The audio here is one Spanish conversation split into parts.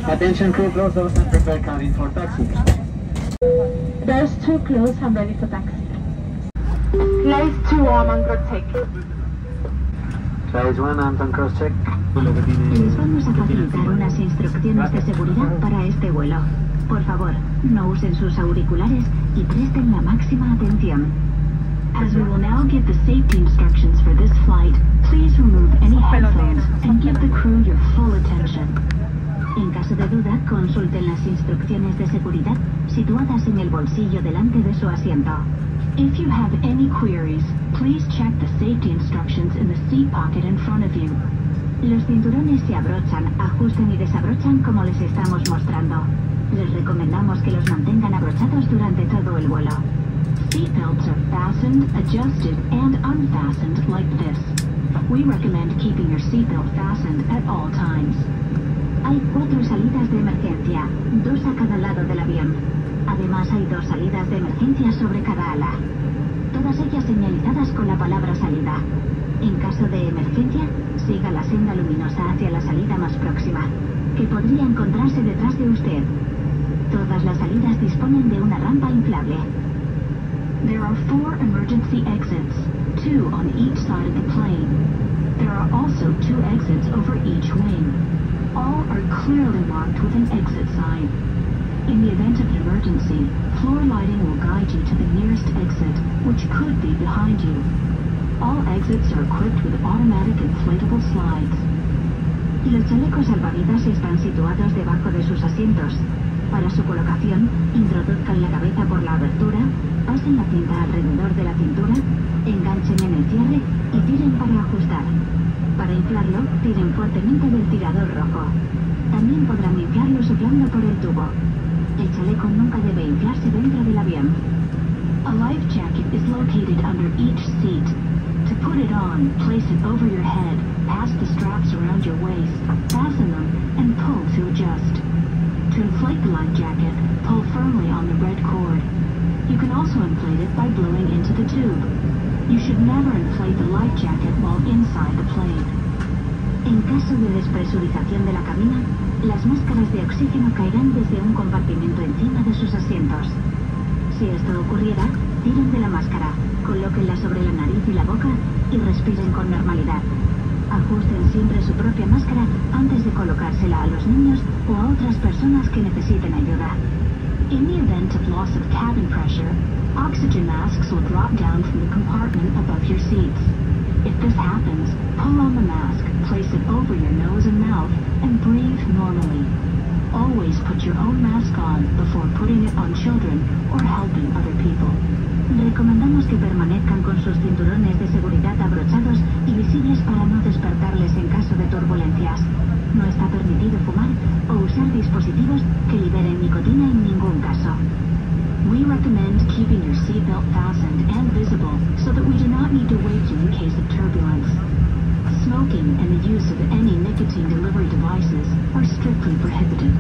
Attention crew, close doors and prepare cabin for taxi. Doors 2 close and ready for taxi. Flight 2 on cross-check. Flight 1 on cross-check. Les vamos a facilitar unas instrucciones de seguridad para este vuelo. Por favor, no usen sus auriculares y presten la máxima atención. As we will now give the safety instructions for this flight, please remove any headphones and give the crew your full attention. En caso de duda, consulten las instrucciones de seguridad situadas en el bolsillo delante de su asiento. If you have any queries, please check the safety instructions in the seat pocket in front of you. Los cinturones se abrochan, ajusten y desabrochan como les estamos mostrando. Les recomendamos que los mantengan abrochados durante todo el vuelo. Seatbelts are fastened, adjusted, and unfastened like this. We recommend keeping your seatbelt fastened at all times. Hay 4 salidas de emergencia, 2 a cada lado del avión. Además hay 2 salidas de emergencia sobre cada ala. Todas ellas señalizadas con la palabra salida. En caso de emergencia, siga la senda luminosa hacia la salida más próxima, que podría encontrarse detrás de usted. Todas las salidas disponen de una rampa inflable. There are 4 emergency exits, 2 on each side of the plane. There are also 2 exits over each wing. All are clearly marked with an exit sign. In the event of an emergency, floor lighting will guide you to the nearest exit, which could be behind you. All exits are equipped with automatic inflatable slides. Los chalecos salvavidas están situados debajo de sus asientos. Para su colocación, introduzcan la cabeza por la abertura, pasen la cinta alrededor de la cintura, enganchen en el cierre y tiren para ajustar. Para inflarlo, tiren fuertemente del tirador rojo. También podrán inflarlo soplando por el tubo. El chaleco nunca debe inflarse dentro del avión. A life jacket is located under each seat. To put it on, place it over your head, pass the straps around your waist, fasten them, and pull to adjust. To inflate the life jacket, pull firmly on the red cord. You can also inflate it by blowing into the tube. You should never inflate the life jacket while inside the plane. En caso de despresurización de la cabina, las máscaras de oxígeno caerán desde un compartimento encima de sus asientos. Si esto ocurriera, tiren de la máscara, colóquenla sobre la nariz y la boca y respiren con normalidad. Ajusten siempre su propia máscara antes de colocársela a los niños o a otras personas que necesiten ayuda. In the event of loss of cabin pressure, oxygen masks will drop down from the compartment above your seats. If this happens, pull on the mask, place it over your nose and mouth, and breathe normally. Always put your own mask on before putting it on children or helping other people. Recomendamos que permanezcan con sus cinturones de seguridad abrochados y visibles para no despertarles en caso de turbulencias. No está permitido fumar o usar dispositivos que liberen nicotina en ningún caso. We recommend keeping your seatbelt fastened and visible so that we do not need to wake you in case of turbulence. Smoking and the use of any nicotine delivery devices are strictly prohibited.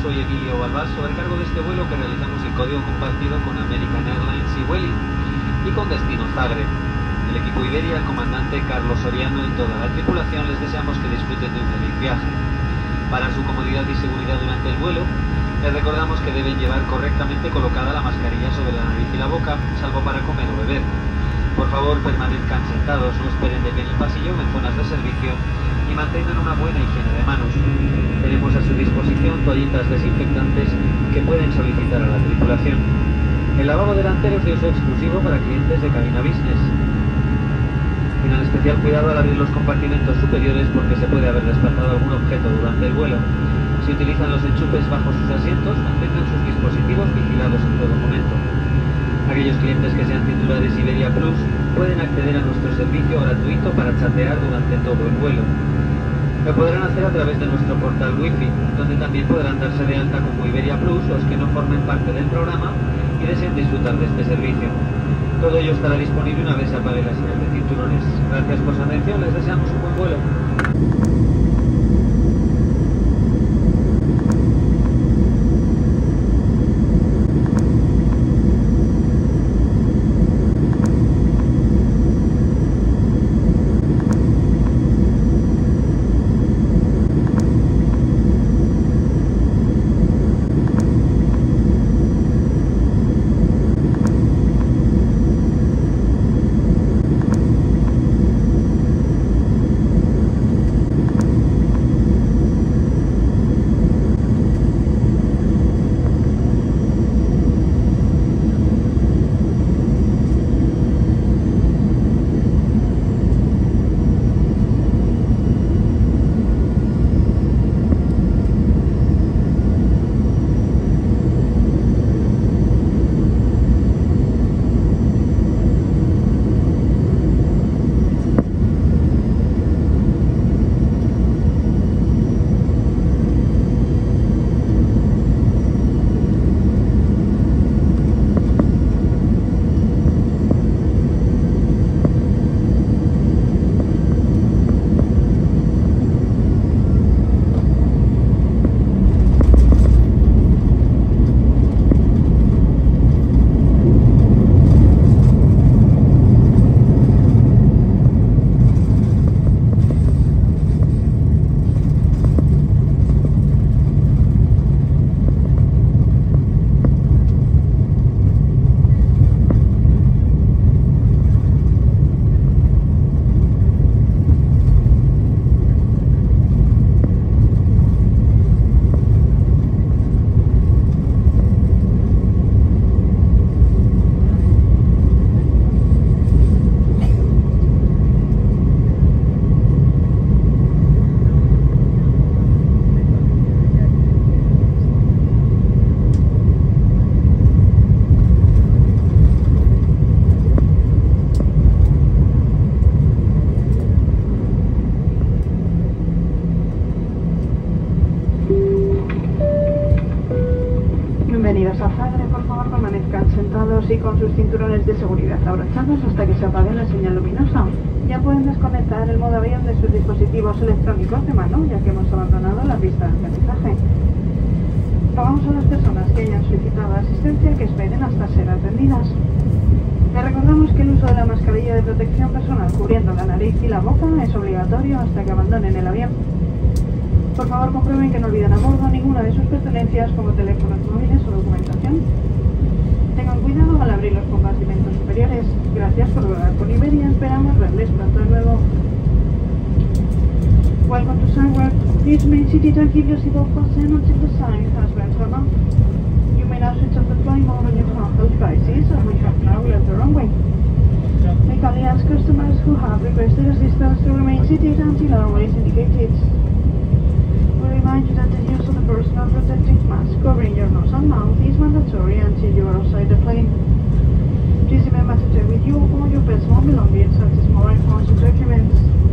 soy Emilio Balbás, sobrecargo de este vuelo que realizamos en código compartido con American Airlines y Vueling y con destino Zagreb. El equipo Iberia, el comandante Carlos Soriano y toda la tripulación les deseamos que disfruten de un feliz viaje. Para su comodidad y seguridad durante el vuelo, les recordamos que deben llevar correctamente colocada la mascarilla sobre la nariz y la boca, salvo para comer o beber. Por favor, permanezcan sentados, no esperen de pie en el pasillo en zonas de servicio y mantengan una buena higiene de manos. Tenemos a su disposición toallitas desinfectantes que pueden solicitar a la tripulación. El lavabo delantero es de uso exclusivo para clientes de cabina business. Tengan especial cuidado al abrir los compartimentos superiores porque se puede haber desplazado algún objeto durante el vuelo. Si utilizan los enchufes bajo sus asientos, mantengan sus dispositivos vigilados en todo momento. Aquellos clientes que sean titulares Iberia Plus pueden acceder a nuestro servicio gratuito para chatear durante todo el vuelo. Lo podrán hacer a través de nuestro portal Wi-Fi, donde también podrán darse de alta como Iberia Plus los que no formen parte del programa y deseen disfrutar de este servicio. Todo ello estará disponible una vez se apague la señal de cinturones. Gracias por su atención, les deseamos un buen vuelo. Bienvenidos a Zagreb, por favor permanezcan sentados y con sus cinturones de seguridad abrochados hasta que se apague la señal luminosa. Ya pueden desconectar el modo avión de sus dispositivos electrónicos de mano, ya que hemos abandonado la pista de aterrizaje. Rogamos a las personas que hayan solicitado asistencia que esperen hasta ser atendidas. Les recordamos que el uso de la mascarilla de protección personal cubriendo la nariz y la boca es obligatorio hasta que abandonen el avión. Por favor, comprueben que no olviden a bordo ninguna de sus pertenencias como teléfonos móviles o documentación. Tengan cuidado al abrir los compartimentos superiores. Gracias por volar con Iberia. Esperamos verles pronto de nuevo. Welcome to Zagreb. Please remain seated and keep your seatbelt fastened until the sign has been turned on. You may now switch off the flying mode on your frontal devices, and we have now left the runway. We kindly ask customers who have requested assistance to remain seated until otherwise indicated. We remind you that the use of the personal protective mask covering your nose and mouth is mandatory until you are outside the plane. Please remember to take with you all your personal belongings such as mobile phones and documents.